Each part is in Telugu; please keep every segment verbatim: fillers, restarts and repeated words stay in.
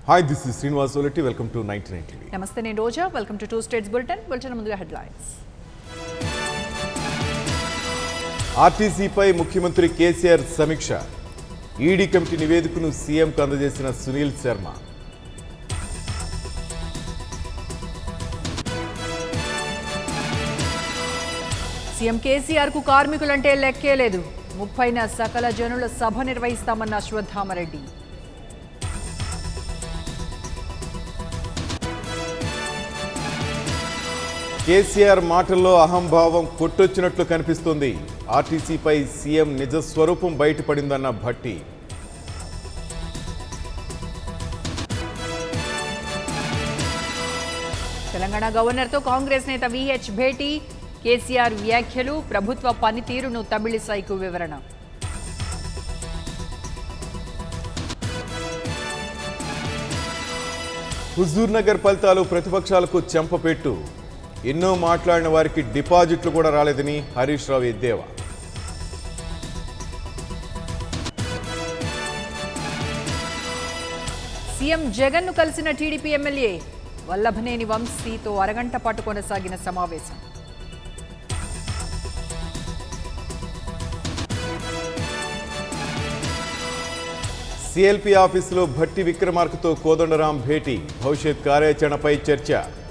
Hi, this is Srinivas Oleti. Welcome to ninety-nine T V. Namaste, నేను రోజా. Welcome to Two States Bulletin. Bulletin ముందుగా headlines. ఆర్టీసీ పై ముఖ్యమంత్రి కేసీఆర్ సమీక్ష. ఈడీ కమిటీ నివేదికను సీఎంకు అందజేసిన సునీల్ శర్మ. సీఎం కేసీఆర్ కు కార్మికులంటే లెక్కే లేదు. ముప్పైన సకల జనుల సభ నిర్వహిస్తామన్న అశ్వత్థామరెడ్డి. కేసీఆర్ మాటల్లో అహంభావం కొట్టొచ్చినట్లు కనిపిస్తోంది. ఆర్టీసీపై సీఎం నిజ స్వరూపం బయటపడిందన్న భట్టి. తెలంగాణ గవర్నర్తో కాంగ్రెస్ నేత విహెచ్ భేటీ. కేసీఆర్ వ్యాఖ్యలు, ప్రభుత్వ పనితీరును తమిళిసైకు వివరణ. హుజూర్ నగర్ ఫలితాలు ప్రతిపక్షాలకు చెంపపెట్టు. ఎన్నో మాట్లాడిన వారికి డిపాజిట్లు కూడా రాలేదని హరీష్ రావు ఎద్దేవా. సీఎం జగన్ ను కలిసిన టీడీపీ ఎమ్మెల్యే వల్లభనేని వంశీతో అరగంట పాటు కొనసాగిన సమావేశం. సిఎల్పి ఆఫీసులో భట్టి విక్రమార్కతో కోదండరాం భేటీ. భవిష్యత్ కార్యాచరణపై చర్చ.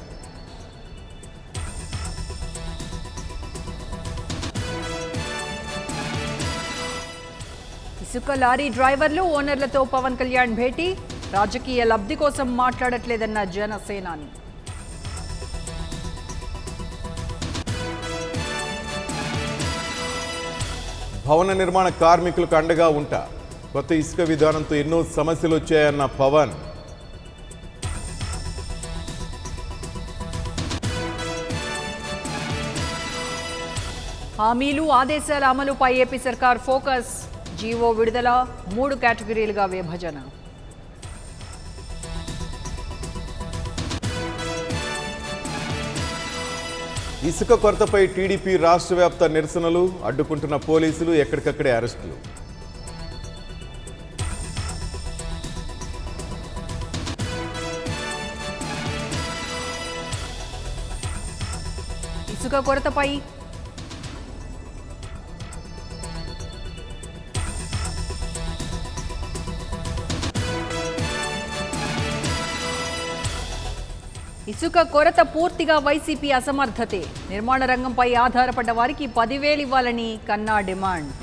ఇసుక లారీ డ్రైవర్లు, ఓనర్లతో పవన్ కళ్యాణ్ భేటీ. రాజకీయ లబ్ధి కోసం మాట్లాడట్లేదన్న జనసేనాని. భవన నిర్మాణ కార్మికులకు అండగా ఉంటా. కొత్త ఇసుక విధానంతో ఎన్నో సమస్యలు వచ్చాయన్న పవన్. హామీలు, ఆదేశాల అమలుపై ఏపీ సర్కార్ ఫోకస్. జీవో విడుదల, మూడు కేటగిరీలుగా విభజన. ఇసుక కొరతపై టీడీపీ రాష్ట్ర వ్యాప్త నిరసనలు. అడ్డుకుంటున్న పోలీసులు, ఎక్కడికక్కడే అరెస్టులు. ఇసుక కొరతపై ఇసుక కొరత పూర్తిగా వైసీపీ అసమర్థతే. నిర్మాణ రంగంపై ఆధారపడ్డ వారికి పదివేలు ఇవ్వాలని కన్నా డిమాండ్.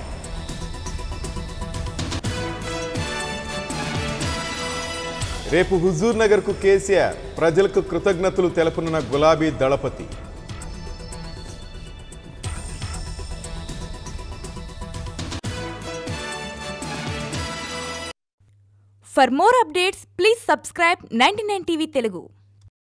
రేపు హుజూర్ నగర్ కు కేసీఆర్. ప్రజలకు కృతజ్ఞతలు తెలపనున్న గులాబీ దళపతి. For more updates, please subscribe ninety-nine T V Telugu.